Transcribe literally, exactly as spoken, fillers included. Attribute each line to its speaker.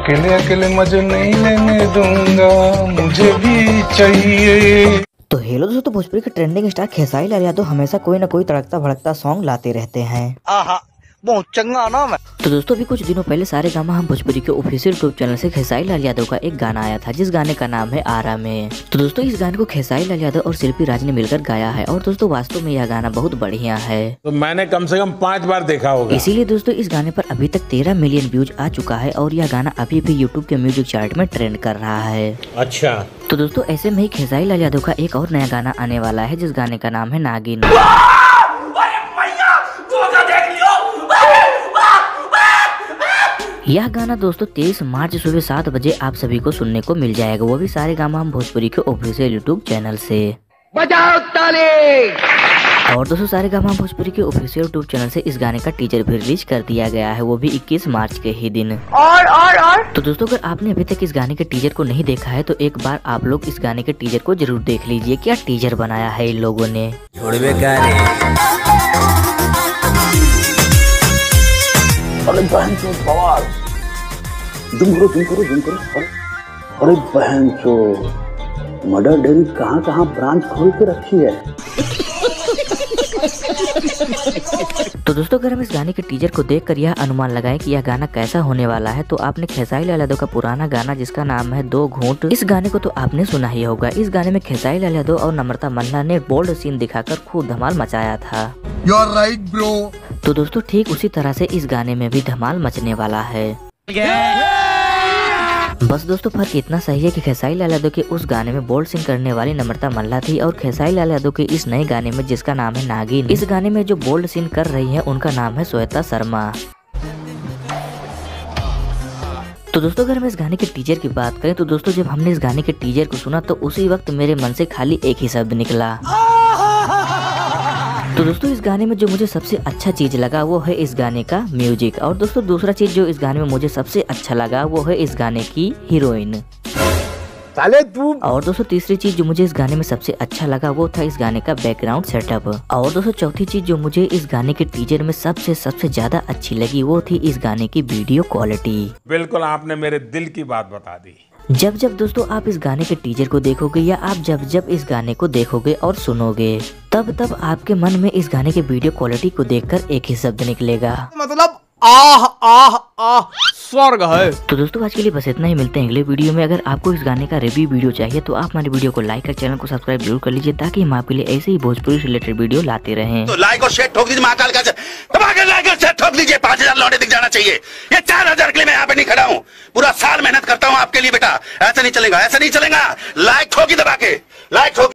Speaker 1: अकेले अकेले मजे नहीं लेने दूंगा, मुझे भी चाहिए।
Speaker 2: तो हेलो दोस्तों, तो भोजपुरी के ट्रेंडिंग स्टार खेसारी लाल यादव हमेशा कोई ना कोई तड़कता भड़कता सॉन्ग लाते रहते हैं।
Speaker 3: आहा, बहुत चंगा नाम है।
Speaker 2: तो दोस्तों अभी कुछ दिनों पहले सारे गामा हम भोजपुरी के ऑफिशियल यूट्यूब चैनल से खेसारी लाल यादव का एक गाना आया था, जिस गाने का नाम है आरा में। तो दोस्तों इस गाने को खेसारी लाल यादव और शिल्पी राज ने मिलकर गाया है और दोस्तों वास्तव में यह गाना बहुत बढ़िया है।
Speaker 4: तो मैंने कम से कम पाँच बार देखा होगा।
Speaker 2: इसीलिए दोस्तों इस गाने पर अभी तक तेरह मिलियन व्यूज आ चुका है और यह गाना अभी भी यूट्यूब के म्यूजिक चार्ट में ट्रेंड कर रहा है।
Speaker 4: अच्छा,
Speaker 2: तो दोस्तों ऐसे में ही खेसारी लाल यादव का एक और नया गाना आने वाला है, जिस गाने का नाम है नागिन। यह गाना दोस्तों तेईस मार्च सुबह सात बजे आप सभी को सुनने को मिल जाएगा, वो भी सारे गामा हम भोजपुरी के ऑफिशियल यूट्यूब चैनल से।
Speaker 3: बजाओ ताली।
Speaker 2: और दोस्तों सारे गामा हम भोजपुरी के ऑफिशियल यूट्यूब चैनल से इस गाने का टीजर भी रिलीज कर दिया गया है, वो भी इक्कीस मार्च के ही दिन।
Speaker 3: और और और
Speaker 2: तो दोस्तों अगर आपने अभी तक इस गाने के टीजर को नहीं देखा है तो एक बार आप लोग इस गाने के टीजर को जरूर देख लीजिए। क्या टीजर बनाया है इन लोगों ने।
Speaker 5: अरे बहन चो बवाल, जुम करो जुम करो जुम करो। अरे बहन चो, मदर डेयरी कहाँ कहाँ ब्रांच खोल के रखी है।
Speaker 2: तो दोस्तों अगर हम इस गाने के टीजर को देखकर यह अनुमान लगाएं कि यह गाना कैसा होने वाला है, तो आपने खेसारी लाल यादव का पुराना गाना जिसका नाम है दो घूंट, इस गाने को तो आपने सुना ही होगा। इस गाने में खेसारी लाल यादव और नम्रता मन्ना ने बोल्ड सीन दिखाकर खूब धमाल मचाया था।
Speaker 6: You are right, bro.
Speaker 2: तो दोस्तों ठीक उसी तरह से इस गाने में भी धमाल मचने वाला है। बस दोस्तों फर्क इतना सही है कि खेसारी लाल यादव के उस गाने में बोल्ड सीन करने वाली नम्रता मल्ला थी और खेसारी लाल यादव के इस नए गाने में जिसका नाम है नागिन, इस गाने में जो बोल्ड सीन कर रही है उनका नाम है श्वेता शर्मा। तो दोस्तों अगर हम इस गाने के टीजर की बात करें तो दोस्तों जब हमने इस गाने के टीजर को सुना तो उसी वक्त मेरे मन से खाली एक ही शब्द निकला। तो दोस्तों इस गाने में जो मुझे सबसे अच्छा चीज लगा वो है इस गाने का म्यूजिक, और दोस्तों दूसरा चीज जो इस गाने में मुझे सबसे अच्छा लगा वो है इस गाने की हीरोइन।
Speaker 4: साले तू।
Speaker 2: और दोस्तों तीसरी चीज जो मुझे इस गाने में सबसे अच्छा लगा वो था इस गाने का बैकग्राउंड सेटअप। और दोस्तों चौथी चीज जो मुझे इस गाने के टीजर में सबसे सबसे ज्यादा अच्छी लगी वो थी इस गाने की वीडियो क्वालिटी।
Speaker 4: बिल्कुल आपने मेरे दिल की बात बता दी।
Speaker 2: जब जब दोस्तों आप इस गाने के टीजर को देखोगे या आप जब जब इस गाने को देखोगे और सुनोगे तब तब आपके मन में इस गाने के वीडियो क्वालिटी को देखकर एक ही शब्द निकलेगा,
Speaker 3: मतलब आह आह आह स्वर्ग है।
Speaker 2: तो दोस्तों आज के लिए बस इतना ही, मिलते हैं अगले वीडियो में। अगर आपको इस गाने का रिव्यू वीडियो चाहिए तो आप हमारे वीडियो को लाइक और चैनल को सब्सक्राइब जरूर कर लीजिए ताकि हम आपके लिए ऐसे ही भोजपुरी रिलेटेड वीडियो लाते रहें।
Speaker 7: तो लाइक और शेयर ठोक दीजिए, महाकाल का दबाकर लाइक और शेयर ठोक दीजिए। पाँच हजार लौटे दिख जाना चाहिए। ये चार हजार के लिए मैं यहाँ पे नहीं खड़ा हूँ, पूरा साल मेहनत करता हूँ आपके लिए बेटा। ऐसा नहीं चलेगा, ऐसा नहीं चलेगा। लाइक ठोकी दबा के, लाइक ठोकी।